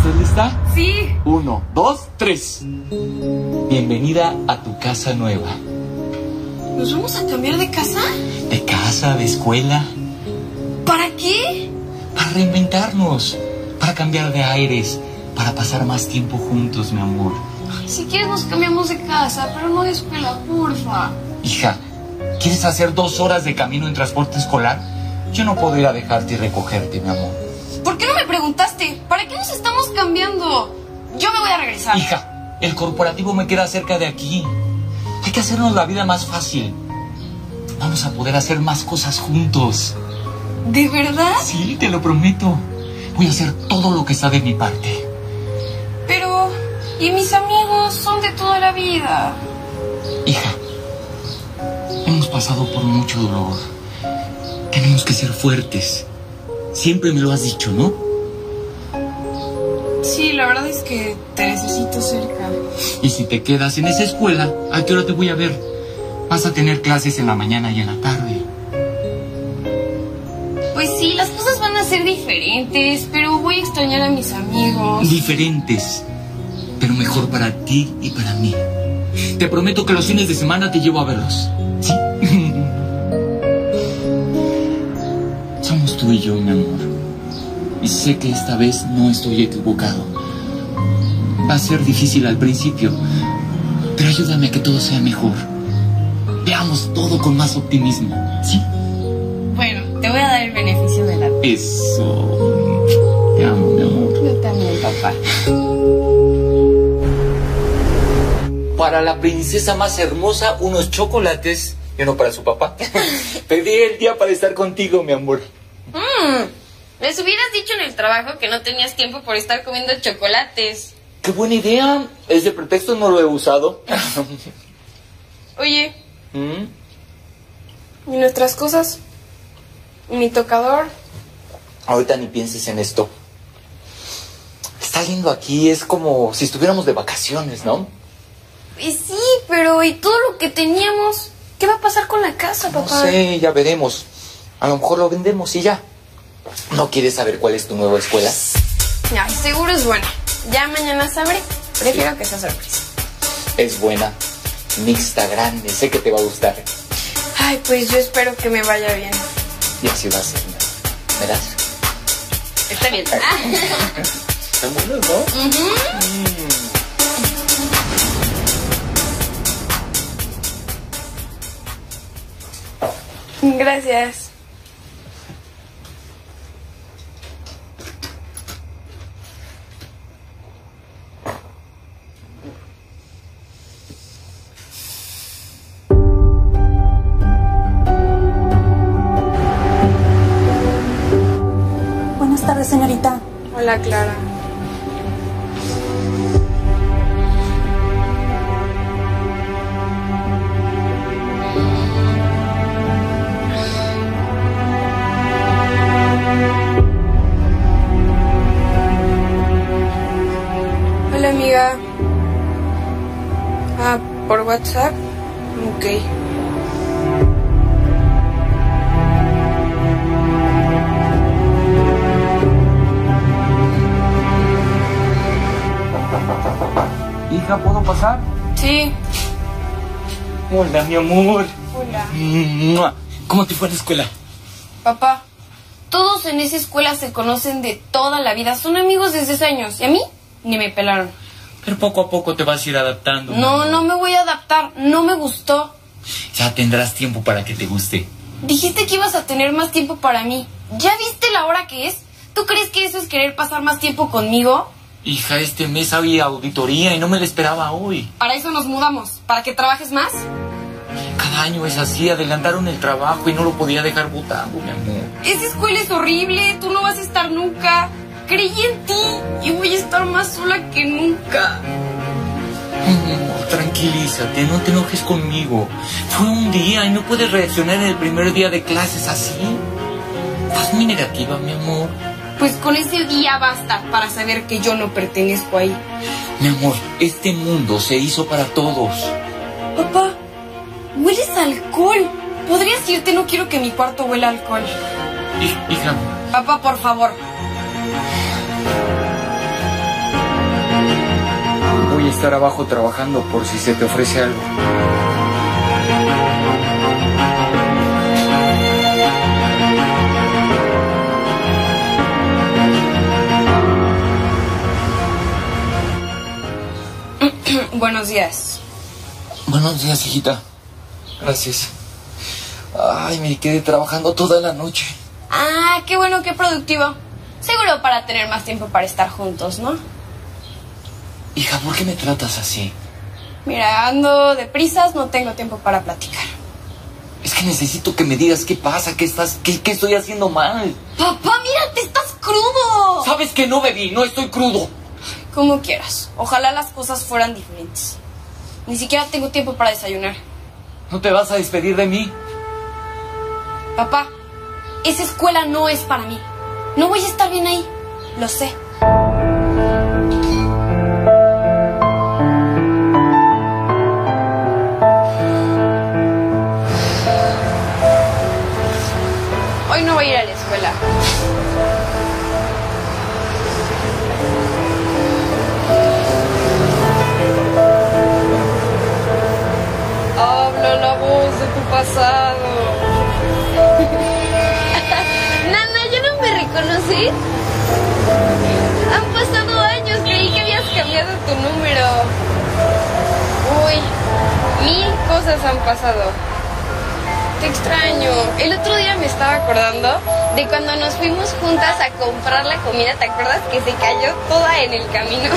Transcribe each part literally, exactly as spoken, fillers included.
¿Estás lista? Sí. Uno, dos, tres. Bienvenida a tu casa nueva. ¿Nos vamos a cambiar de casa? ¿De casa, de escuela? ¿Para qué? Para reinventarnos, para cambiar de aires, para pasar más tiempo juntos, mi amor. Si quieres nos cambiamos de casa, pero no de escuela, porfa. Hija, ¿quieres hacer dos horas de camino en transporte escolar? Yo no puedo ir a dejarte y recogerte, mi amor. ¿Por qué no me preguntaste? ¿Para qué nos estamos cambiando? Yo me voy a regresar. Hija, el corporativo me queda cerca de aquí. Hay que hacernos la vida más fácil. Vamos a poder hacer más cosas juntos. ¿De verdad? Sí, te lo prometo. Voy a hacer todo lo que está de mi parte. Pero, ¿y mis amigos? Son de toda la vida. Hija, hemos pasado por mucho dolor. Tenemos que ser fuertes. Siempre me lo has dicho, ¿no? Sí, la verdad es que te necesito cerca. Y si te quedas en esa escuela, ¿a qué hora te voy a ver? Vas a tener clases en la mañana y en la tarde. Pues sí, las cosas van a ser diferentes, pero voy a extrañar a mis amigos. Diferentes, pero mejor para ti y para mí. Te prometo que los fines de semana te llevo a verlos. ¿Sí? Somos tú y yo, mi amor. Y sé que esta vez no estoy equivocado. Va a ser difícil al principio, pero ayúdame a que todo sea mejor. Veamos todo con más optimismo, ¿sí? Bueno, te voy a dar el beneficio de la duda. Eso. Te amo, mi amor. Yo también, papá. Para la princesa más hermosa, unos chocolates y uno para su papá. Pedí el día para estar contigo, mi amor. Mmm, les hubieras dicho en el trabajo que no tenías tiempo por estar comiendo chocolates. ¡Qué buena idea! Ese pretexto no lo he usado. Oye, ¿Mm? ¿y nuestras cosas? ¿Mi tocador? Ahorita ni pienses en esto. Está lindo aquí, es como si estuviéramos de vacaciones, ¿no? Pues sí, pero ¿y todo lo que teníamos? ¿Qué va a pasar con la casa, papá? No sé, ya veremos. A lo mejor lo vendemos y ya. ¿No quieres saber cuál es tu nueva escuela? Ay, seguro es buena. Ya mañana sabré. Prefiero que sea sorpresa. Es buena, mixta, grande, sé que te va a gustar. Ay, pues yo espero que me vaya bien. Y así va a ser, ¿verás? Está bien. Están buenos, ¿no? Uh-huh. Mm. Gracias. Buenas tardes, señorita. Hola, Clara. Hola, amiga. Ah, ¿por WhatsApp? Ok. Hija, ¿puedo pasar? Sí. Hola, mi amor. Hola. ¿Cómo te fue en la escuela? Papá, todos en esa escuela se conocen de toda la vida. Son amigos desde hace años. ¿Y a mí? Ni me pelaron. Pero poco a poco te vas a ir adaptando. No, no me voy a adaptar. No me gustó. Ya tendrás tiempo para que te guste. Dijiste que ibas a tener más tiempo para mí. ¿Ya viste la hora que es? ¿Tú crees que eso es querer pasar más tiempo conmigo? Hija, este mes había auditoría y no me la esperaba hoy. Para eso nos mudamos. ¿Para que trabajes más? Cada año es así, adelantaron el trabajo y no lo podía dejar botado, mi amor. Esa escuela es horrible. Tú no vas a estar nunca. Creí en ti y voy a estar más sola que nunca. Mi amor, tranquilízate, no te enojes conmigo. Fue un día y no puedes reaccionar en el primer día de clases así. Estás muy negativa, mi amor. Pues con ese día basta para saber que yo no pertenezco ahí. Mi amor, este mundo se hizo para todos. Papá, hueles a alcohol. ¿Podrías irte? No quiero que mi cuarto huela a alcohol. Hij- hija. Papá, por favor. Voy a estar abajo trabajando por si se te ofrece algo. Buenos días. Buenos días, hijita. Gracias. Ay, me quedé trabajando toda la noche. Ah, qué bueno, qué productivo. Seguro para tener más tiempo para estar juntos, ¿no? Hija, ¿por qué me tratas así? Mira, ando de prisas, no tengo tiempo para platicar. Es que necesito que me digas qué pasa, qué estás, qué, qué estoy haciendo mal. Papá, mira, te estás crudo. Sabes que no bebí, no estoy crudo. Como quieras. Ojalá las cosas fueran diferentes. Ni siquiera tengo tiempo para desayunar. ¿No te vas a despedir de mí? Papá, esa escuela no es para mí. No voy a estar bien ahí. Lo sé. Hoy no voy a ir a la escuela. Habla la voz de tu pasado. Nana, ¿ya no me reconoces? Han pasado años, creí que habías cambiado tu número. Uy, mil cosas han pasado. Te extraño. El otro día me estaba acordando De cuando nos fuimos juntas a comprar la comida, ¿te acuerdas que se cayó toda en el camino?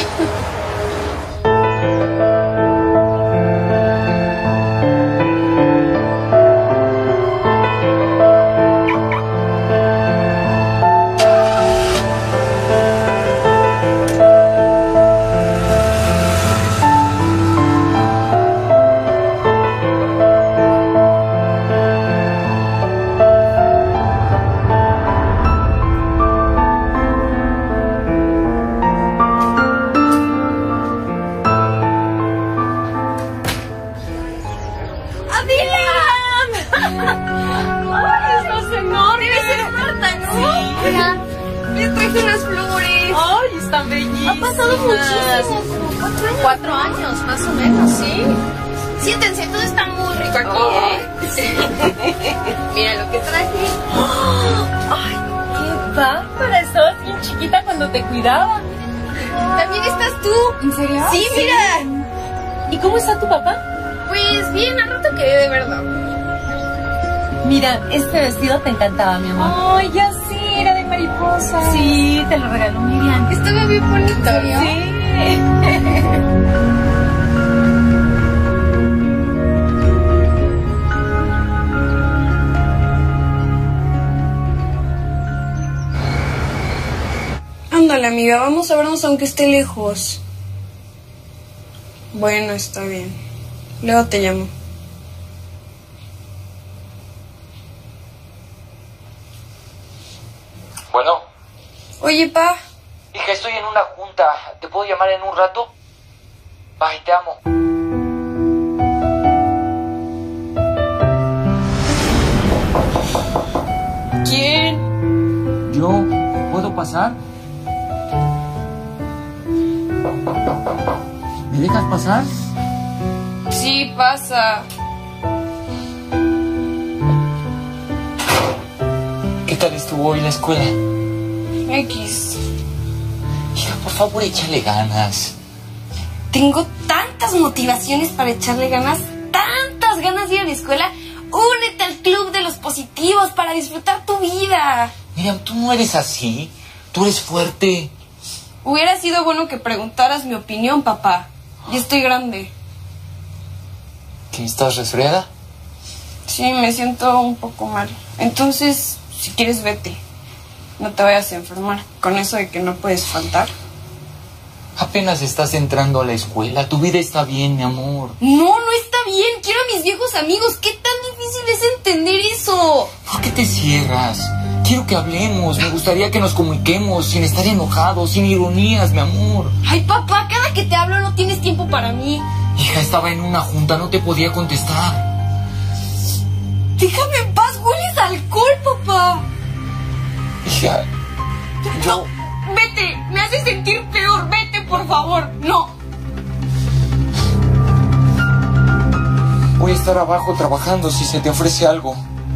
Cuatro años, más o menos, sí. Siéntense, todo está muy rico aquí, ¿eh? Mira lo que traje. ¡Ay, qué bárbara! Estabas bien chiquita cuando te cuidaba. También estás tú. ¿En serio? Sí, mira. ¿Y cómo está tu papá? Pues bien, al rato quedé de verdad. Mira, este vestido te encantaba, mi amor. Ay, ya sí, era de mariposa. Sí, te lo regaló Miriam. Estaba bien bonito, ¿no? Sí. Ándale, amiga, vamos a vernos aunque esté lejos. Bueno, está bien. Luego te llamo. Bueno. Oye, pa. Hija, estoy en una junta. ¿Te puedo llamar en un rato? Bye, te amo. ¿Quién? ¿Yo? ¿Puedo pasar? ¿Me dejas pasar? Sí, pasa. ¿Qué tal estuvo hoy la escuela? X. Hija, por favor, échale ganas. Tengo tantas motivaciones para echarle ganas, tantas ganas de ir a la escuela. Únete al club de los positivos para disfrutar tu vida. Mira, tú no eres así. Tú eres fuerte. Hubiera sido bueno que preguntaras mi opinión, papá. Ya estoy grande. ¿Qué, estás resfriada? Sí, me siento un poco mal. Entonces, si quieres, vete. No te vayas a enfermar. Con eso de que no puedes faltar. Apenas estás entrando a la escuela. Tu vida está bien, mi amor. No, no está bien. Quiero a mis viejos amigos. ¿Qué tan difícil es entender eso? ¿Por qué te cierras? Quiero que hablemos. Me gustaría que nos comuniquemos sin estar enojados, sin ironías, mi amor. Ay, papá, cada que te hablo no tienes tiempo para mí. Hija, estaba en una junta, no te podía contestar. Déjame en paz, hueles a alcohol, papá. Hija, yo... Vete, me haces sentir peor. Vete, por favor. No. Voy a estar abajo trabajando si se te ofrece algo.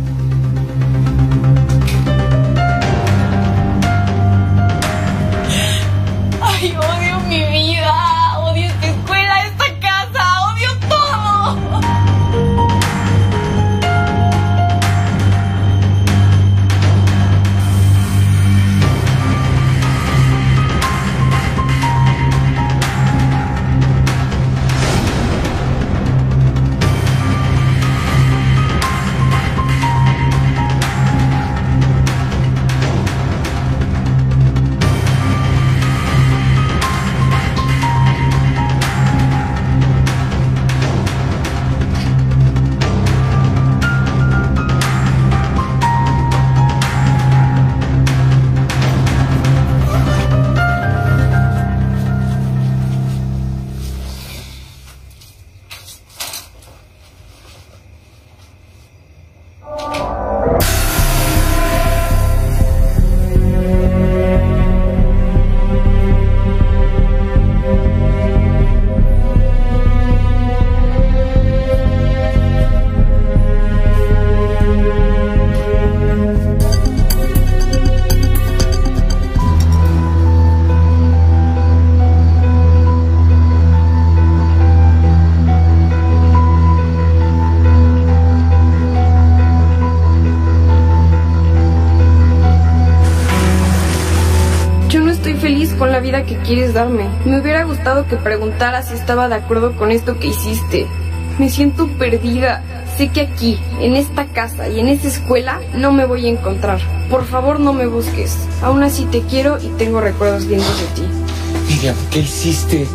Ay, odio mi vida, odio esta escuela, esta casa, odio todo. Con la vida que quieres darme. Me hubiera gustado que preguntaras si estaba de acuerdo con esto que hiciste. Me siento perdida. Sé que aquí, en esta casa y en esta escuela, no me voy a encontrar. Por favor, no me busques. Aún así te quiero y tengo recuerdos lindos de ti. Miriam, ¿qué hiciste?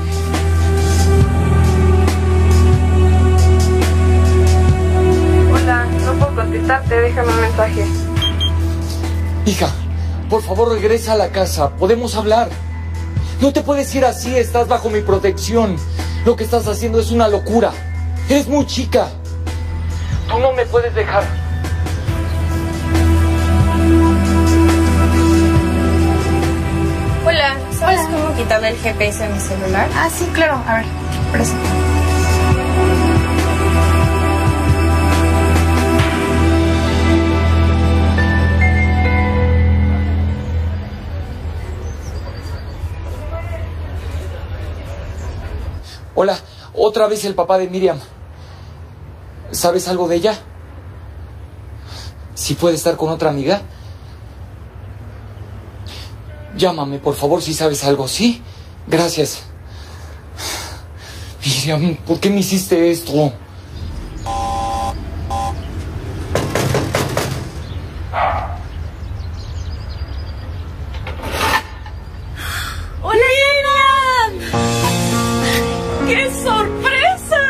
Hola, no puedo contestarte. Déjame un mensaje. Hija, por favor regresa a la casa. Podemos hablar. No te puedes ir así, estás bajo mi protección. Lo que estás haciendo es una locura. Eres muy chica. Tú no me puedes dejar. Hola, ¿sabes Hola. cómo quitarle el G P S a mi celular? Ah, sí, claro. A ver, presta. Hola, otra vez el papá de Miriam. ¿Sabes algo de ella? ¿Si puede estar con otra amiga? Llámame, por favor, si sabes algo, ¿sí? Gracias. Miriam, ¿por qué me hiciste esto? ¡Hola, Miriam! ¡Qué sorpresa!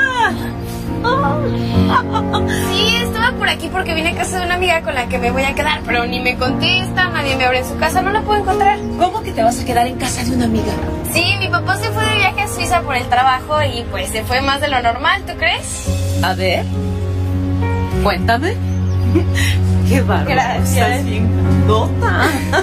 Sí, estaba por aquí porque vine a casa de una amiga con la que me voy a quedar, pero ni me contesta, nadie me abre en su casa, no la puedo encontrar. ¿Cómo que te vas a quedar en casa de una amiga? Sí, mi papá se fue de viaje a Suiza por el trabajo y pues se fue más de lo normal, ¿tú crees? A ver, cuéntame. ¡Qué bárbaro! Gracias. ¡Nota!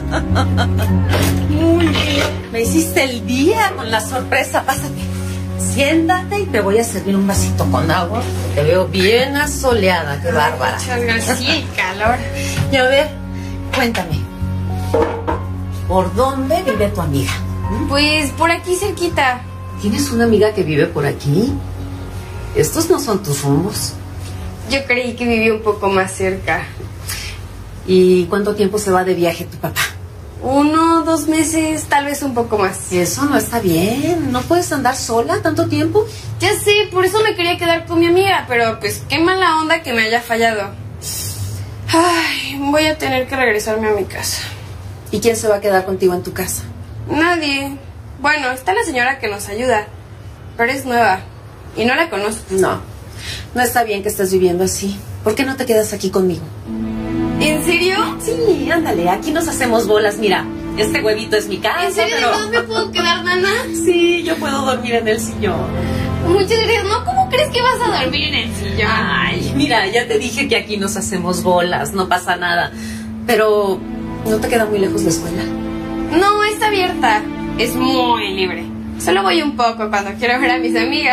Muy bien. Me hiciste el día con la sorpresa. Pásate. Siéntate y te voy a servir un vasito con agua. Te veo bien asoleada. ¡Qué bárbara! Muchas gracias. Sí, el calor. Y a ver, cuéntame. ¿Por dónde vive tu amiga? Pues por aquí cerquita. ¿Tienes una amiga que vive por aquí? Estos no son tus rumbos. Yo creí que vivía un poco más cerca. ¿Y cuánto tiempo se va de viaje tu papá? Uno, dos meses, tal vez un poco más. Eso no está bien. ¿No puedes andar sola tanto tiempo? Ya sé, por eso me quería quedar con mi amiga, pero pues qué mala onda que me haya fallado. Ay, voy a tener que regresarme a mi casa. ¿Y quién se va a quedar contigo en tu casa? Nadie. Bueno, está la señora que nos ayuda, pero es nueva y no la conozco. No, no está bien que estés viviendo así. ¿Por qué no te quedas aquí conmigo? ¿En serio? Sí, ándale, aquí nos hacemos bolas. Mira, este huevito es mi casa. ¿En serio? Pero... ¿De dónde puedo quedar, nana? Sí, yo puedo dormir en el sillón. Muchas gracias. ¿No? ¿Cómo crees que vas a dormir en el sillón? Ay, mira, ya te dije que aquí nos hacemos bolas, no pasa nada. Pero, ¿no te queda muy lejos la escuela? No, está abierta. Es muy libre. Solo voy un poco cuando quiero ver a mis amigas.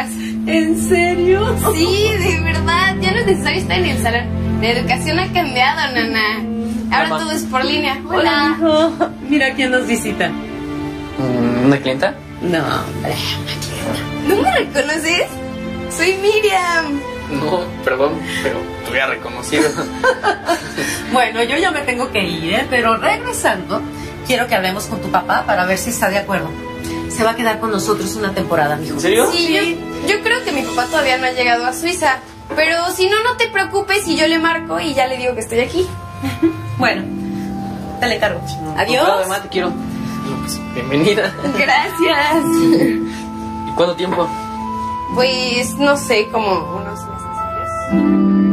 ¿En serio? Sí, de verdad. Ya no es necesario estar en el salón. La educación ha cambiado, nana. Ahora Mamá. todo es por línea. Hola, Hola. hijo. Mira quién nos visita. ¿Una clienta? No, hombre. ¿No me reconoces? Soy Miriam. No, perdón, pero te hubiera reconocido. Bueno, yo ya me tengo que ir, ¿eh? Pero regresando, quiero que hablemos con tu papá para ver si está de acuerdo. Se va a quedar con nosotros una temporada, mijo. ¿En serio? Sí, Yo, yo creo que mi papá todavía no ha llegado a Suiza. Pero si no, no te preocupes y yo le marco y ya le digo que estoy aquí. Bueno, te le cargo. Adiós. Claro, además te quiero. Bueno, pues, bienvenida. Gracias. ¿Y cuánto tiempo? Pues no sé, como unos meses.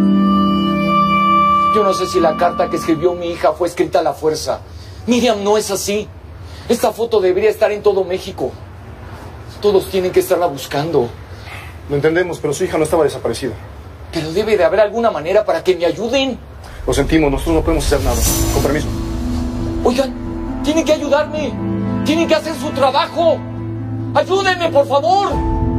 Yo no sé si la carta que escribió mi hija fue escrita a la fuerza. Miriam, no es así. Esta foto debería estar en todo México. Todos tienen que estarla buscando. Lo entendemos, pero su hija no estaba desaparecida. Pero debe de haber alguna manera para que me ayuden. Lo sentimos, nosotros no podemos hacer nada. Con permiso. Oigan, tienen que ayudarme. Tienen que hacer su trabajo. Ayúdenme, por favor.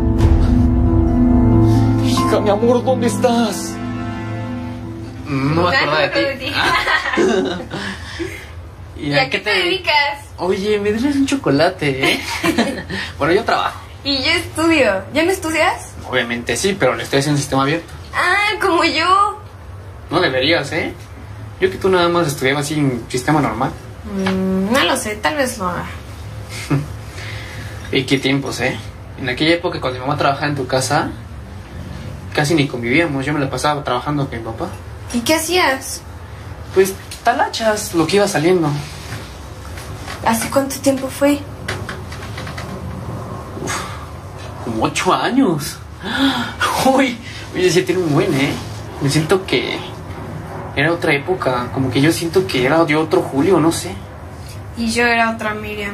Hija, mi amor, ¿dónde estás? No me acordaba de ti. de ti. Ah. ¿Y a qué te dedicas? Oye, me debes un chocolate, ¿eh? Bueno, yo trabajo. Y yo estudio. ¿Ya no estudias? Obviamente sí, pero le estoy haciendo un sistema abierto. Ah, como yo. No deberías, ¿eh? Yo que tú nada más estudiabas así en sistema normal. Mm, no lo sé, tal vez lo haga. ¿Y qué tiempos, eh? En aquella época cuando mi mamá trabajaba en tu casa, casi ni convivíamos. Yo me la pasaba trabajando con mi papá. ¿Y qué hacías? Pues talachas, lo que iba saliendo. ¿Hace cuánto tiempo fue? Como ocho años. Uy, oye, sí tiene un buen, ¿eh? Me siento que era otra época. Como que yo siento que era de otro Julio, no sé. Y yo era otra Miriam.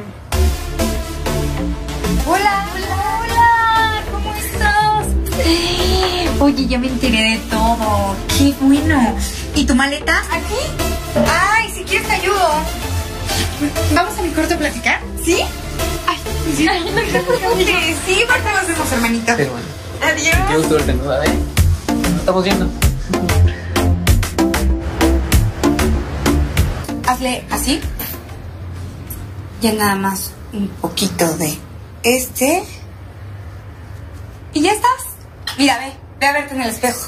Hola, hola, hola, ¿cómo estás? Oye, ya me enteré de todo. Qué bueno. ¿Y tu maleta? ¿Aquí? Ay, si quieres te ayudo. ¿Vamos a mi cuarto a platicar? ¿Sí? Ay, sí. Ay, no te preocupes. Sí, ahorita nos vemos, hermanito. Pero bueno, Adiós. qué gusto verte nueva, ¿eh? Nos estamos viendo. Hazle así. Ya nada más un poquito de este. Y ya estás. Mira, ve, ve a verte en el espejo.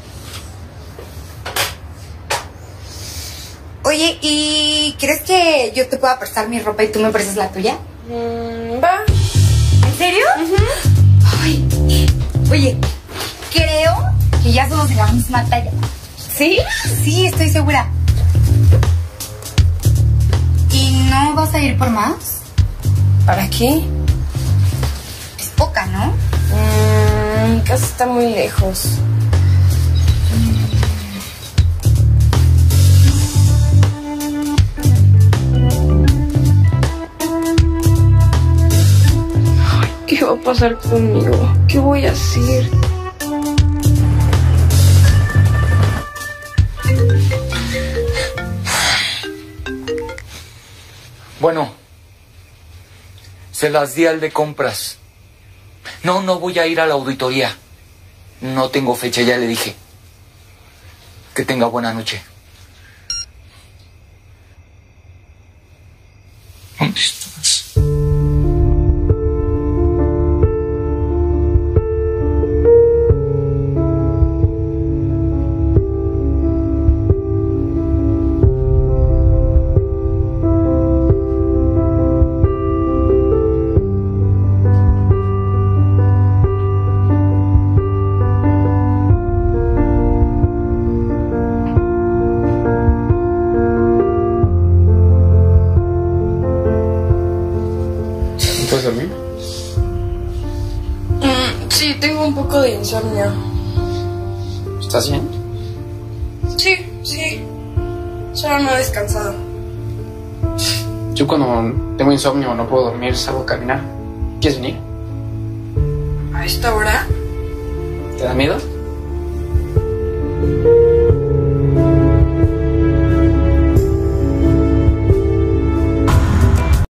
Oye, ¿y crees que yo te pueda prestar mi ropa y tú me prestas la tuya? Mm, va. ¿En serio? Ay, oye, creo que ya somos de la misma talla. ¿Sí? Sí, estoy segura. ¿Y no vas a ir por más? ¿Para qué? Es poca, ¿no? Mm, mi casa está muy lejos. Ay, ¿qué va a pasar conmigo? ¿Qué voy a hacer? Bueno, se las di al de compras. No, no voy a ir a la auditoría. No tengo fecha, ya le dije. Que tenga buena noche. ¿Dónde estás? ¿Puedes dormir? Mm, sí, tengo un poco de insomnio. ¿Estás bien? Sí, sí. Solo no he descansado. Yo cuando tengo insomnio o no puedo dormir salgo a caminar. ¿Quieres venir? ¿A esta hora? ¿Te da miedo?